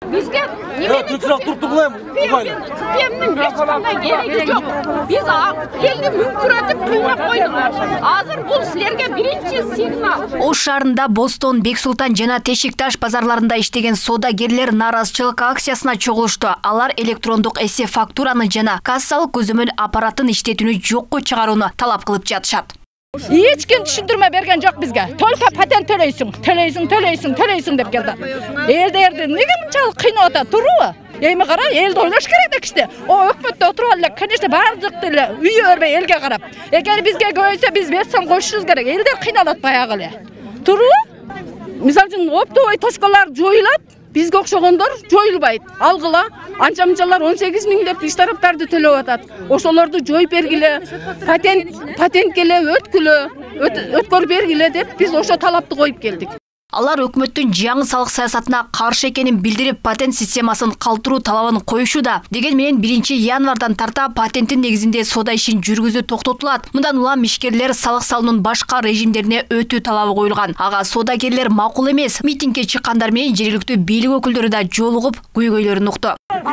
Bizge Türkçülük turttu bulayım. Sisteminin resmine gereği yok. Biz elini mümküretip kıymak koydular. Hazır bu sizlerge birinci signal. Ош шаарында Бостон, Бексултан жана Тешикташ базарларында иштеген содагерлер нааразычылык акциясына чогулушту. Алар электрондук эсе фактураны жана кассалык көзөмөл аппаратын иштетүүнү жокко чыгарууну талап кылып жатышат. Hiç kim düşündürme bergen yok bizge. Tolka patent төлейсің деп geldi. Elde nege bunçalık kıynatta duruyor? Eymi qara, elde oylaş gerek işte. O hükümette oturarlar, конечно, bardıq üye örbe elge qarap. Eğer bizge göğüse biz versen koşuşuz gerek. Elde kıynalat bayağı. Duruyor. Misal için optoy toşkalar joyulat. Bizge okşoğundur joyulbaydı. Algıla, anca-mıncalar 18 000 dep iş taraptardı төлöp atat. Oşolardı joy bergile, patent gele, ötkör bergile dep biz oşo talapты koyup geldik. Алар өкмөттүн жаңы салык саясатына каршы экенин билдирип, патент системасын калтыруу талабын коюшууда. Деген менен 1 январдан тарта патенттин негизинде соода ишин жүргүзүү токтотулат. Мындан улам ишкерлер салык салуунун башка режимдерине өтүү талабы коюлган. Ага соодагерлер макул эмес. Митингге чыккандар менен жергиликтүү бийлик өкүлдөрү да жолугуп, көйгөйлөрүн укту.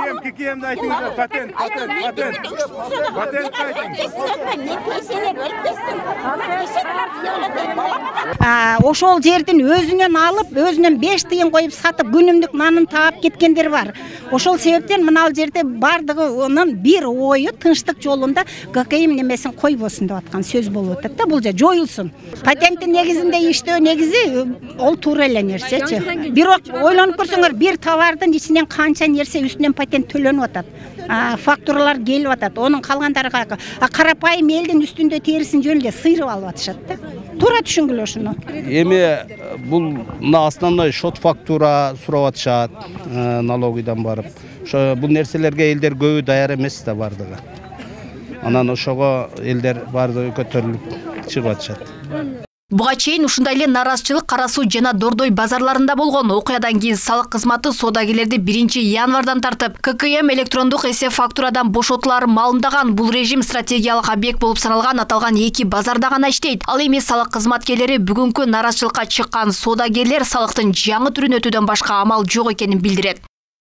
Ошол жердин өзүнөн алып, өзүнөн 5 тыйын коюп сатып, күнүмдүк нанын таап кеткендер бар. Ошол себептен мына жерде бардыгынын бир ою тынчтык жолунда ГКМ немесин койбосун деп аткан сөз болуп атат да, бул жер жоюлсун. Патенттин негизинде иштөө негизи ол туура эле нерсечи. Бирок ойлонуп көрсөңөр, бир товардын ичинен канча нерсе үстүнөн патент төлөнүп атат. Фактуралар келип атат. Онун калгандарга карапайым элдин үстүндө терисин жөнүндө сыйрып алып атышат да. Туура түшүнгүлө ушуну. Эми бул основной шот фактура сурап атышат, налогидан барып. Ошо бул нерселерге элдер көбү даяр эмес да бардыгы. Анан ошого элдер бардыгы көтөрүлүп чыгып атышат. Буга чейин ушундай эле нааразычылык Кара Суу жана Дордой базарларында болгон. Окуядан кийин салык кызматы соодагерлерди 1 январдан тартып, ККМ электрондук эсе фактурадан бошотуларын маалымдаган. Бул режим стратегиялык объект болуп саналган аталган 2 базарда гана иштейт. Ал эми салык кызматкерлери бүгүнкү нааразычылыкка чыккан соодагерлер салыктын жаңы түрүн өтүүдөн башка амал жок экенин билдирет.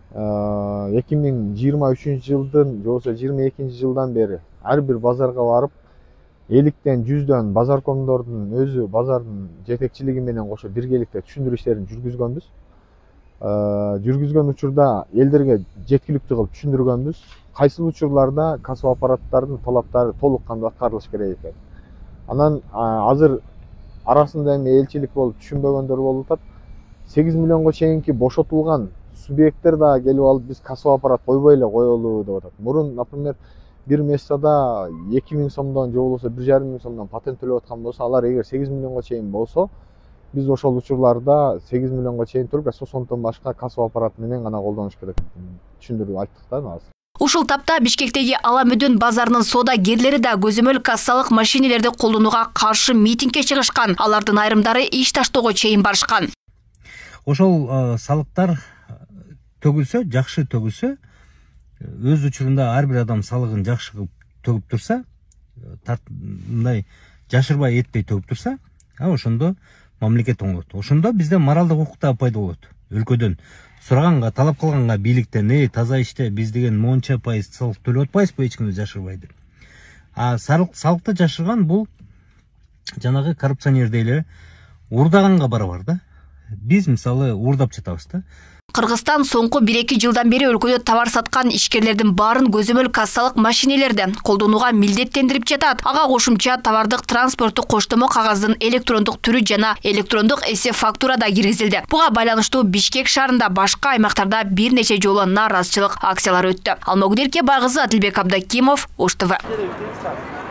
2023 жылдын, жоксо 22 жылдан бери ар бир базарга барып, 50-тен 100-дөн базаркомдордун өзү базардын жетекчилиги менен кошо биргеликте түшүндүрүү иштерин жүргүзгөнбүз. Жүргүзгөн учурда элдерге жеткиликтүү кылып түшүндүргөнбүз. Кайсыл учурларда кассо аппараттардын талаптары толук кандуу аткарылыш керек экен. Анан азыр арасында эми элчилик болуп түшүнбөгөндөр болуп атат. 8 миллионго чейинки бошотулган субъекттер да келип алып биз кассо аппарат койбой эле коелу деп атат. Мурун, например, bir месtada 2000 сомдон же болбосо 1,5 сомдон патент төлөп аткан болсо, алар эгер 8 миллионго чейин болсо, биз ошол учурларда 8 миллионго чейин төлөп, сосонтон башка кассо аппарат менен гана колдонуш керек түшүндүрүп айттык да азыр. Ушул тапта Бишкектеги Аламөдөн базарынын соодагерлери да көзөмөл кассалык машинелерди колдонууга каршы митингге чыгышкан. Алардын айрымдары иш таштоого чейин барышкан. Ошол салыктар төгүлсө, жакшы төгүлсө, өз учурунда ар бир адам салыгын жакшы кылып төгүп турса, мындай жашырбай этпей төгүп турса, ошондо мамлекет оңолот. Ошондо бизде моралдык укук да пайда болот. Өлкөдөн сураганга, талап кылганга бийликтен таза иште биз деген монча пайыз салык төлөп атпайбызбы, эч ким жашырбайды. Салыкты жашырган бул жанагы коррупционердей эле уурдаганга барабар да. Биз мисалы уурдап жатабыз да. Кыргызстан соңку 1-2 жылдан бери өлкөдө товар саткан ишкерлердин баарын көзөмөл кассалык машинелерди колдонууга милдеттендирип жатат. Ага кошумча товардык транспорттук коштомо кагаздын электрондук түрү жана электрондук эсе фактура да киргизилди. Буга байланыштуу Бишкек шаарында башка аймактарда бир нече жолу нааразычылык акциялары өттү. Алмагүл Эркебай кызы, Адилбек Абдакимов, Ош ТВ.